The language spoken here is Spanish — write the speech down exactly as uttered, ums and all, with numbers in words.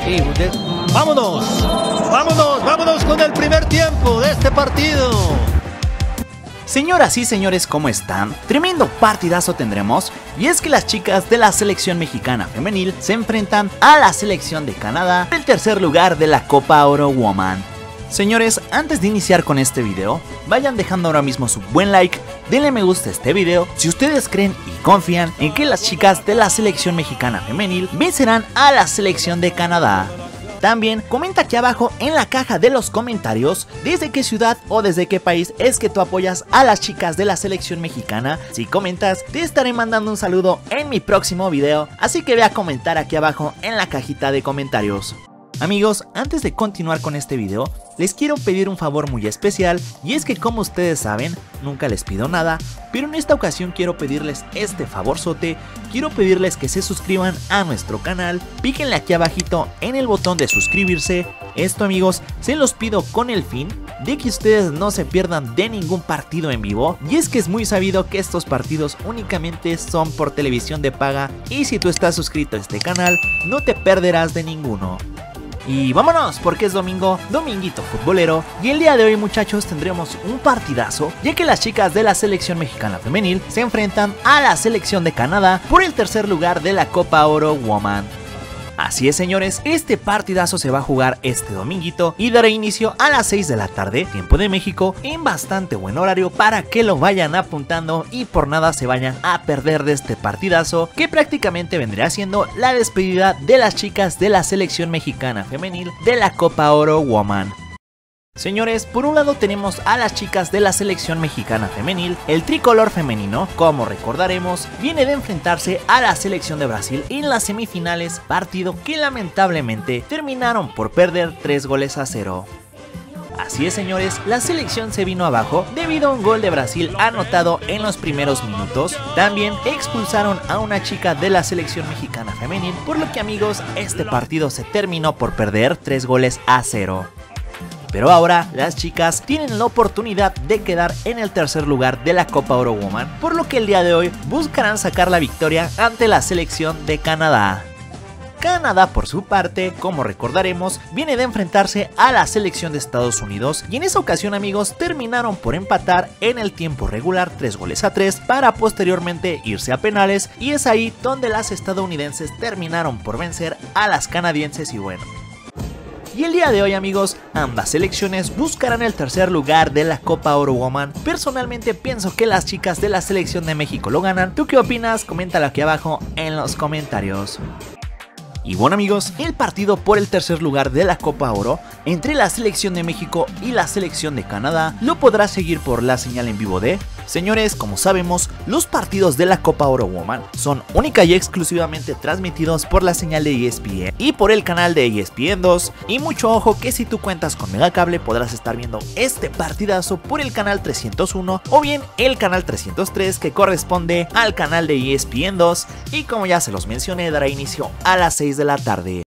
Y de... vámonos, vámonos, vámonos con el primer tiempo de este partido. Señoras y señores, ¿cómo están? Tremendo partidazo tendremos, y es que las chicas de la selección mexicana femenil se enfrentan a la selección de Canadá por el tercer lugar de la Copa Oro Woman. Señores, antes de iniciar con este video, vayan dejando ahora mismo su buen like, denle me gusta a este video si ustedes creen y confían en que las chicas de la selección mexicana femenil vencerán a la selección de Canadá. También comenta aquí abajo en la caja de los comentarios desde qué ciudad o desde qué país es que tú apoyas a las chicas de la selección mexicana. Si comentas, te estaré mandando un saludo en mi próximo video, así que ve a comentar aquí abajo en la cajita de comentarios. Amigos, antes de continuar con este video, les quiero pedir un favor muy especial, y es que como ustedes saben, nunca les pido nada, pero en esta ocasión quiero pedirles este favorzote. Quiero pedirles que se suscriban a nuestro canal, píquenle aquí abajito en el botón de suscribirse. Esto, amigos, se los pido con el fin de que ustedes no se pierdan de ningún partido en vivo, y es que es muy sabido que estos partidos únicamente son por televisión de paga, y si tú estás suscrito a este canal, no te perderás de ninguno. Y vámonos, porque es domingo, dominguito futbolero, y el día de hoy, muchachos, tendremos un partidazo, ya que las chicas de la selección mexicana femenil se enfrentan a la selección de Canadá por el tercer lugar de la Copa Oro Woman. Así es, señores, este partidazo se va a jugar este dominguito y dará inicio a las seis de la tarde, tiempo de México, en bastante buen horario para que lo vayan apuntando y por nada se vayan a perder de este partidazo, que prácticamente vendría siendo la despedida de las chicas de la selección mexicana femenil de la Copa Oro Woman. Señores, por un lado tenemos a las chicas de la selección mexicana femenil. El tricolor femenino, como recordaremos, viene de enfrentarse a la selección de Brasil en las semifinales, partido que lamentablemente terminaron por perder tres goles a cero. Así es, señores, la selección se vino abajo debido a un gol de Brasil anotado en los primeros minutos. También expulsaron a una chica de la selección mexicana femenil, por lo que, amigos, este partido se terminó por perder tres goles a cero. Pero ahora las chicas tienen la oportunidad de quedar en el tercer lugar de la Copa Oro Woman, por lo que el día de hoy buscarán sacar la victoria ante la selección de Canadá. Canadá, por su parte, como recordaremos, viene de enfrentarse a la selección de Estados Unidos, y en esa ocasión, amigos, terminaron por empatar en el tiempo regular tres goles a tres para posteriormente irse a penales, y es ahí donde las estadounidenses terminaron por vencer a las canadienses. Y bueno, y el día de hoy, amigos, ambas selecciones buscarán el tercer lugar de la Copa Oro Woman. Personalmente pienso que las chicas de la selección de México lo ganan. ¿Tú qué opinas? Coméntalo aquí abajo en los comentarios. Y bueno, amigos, el partido por el tercer lugar de la Copa Oro entre la selección de México y la selección de Canadá lo podrás seguir por la señal en vivo de... Señores, como sabemos, los partidos de la Copa Oro Woman son única y exclusivamente transmitidos por la señal de E S P N y por el canal de E S P N dos. Y mucho ojo que si tú cuentas con Megacable podrás estar viendo este partidazo por el canal trescientos uno o bien el canal trescientos tres, que corresponde al canal de E S P N dos. Y como ya se los mencioné, dará inicio a las seis de la tarde.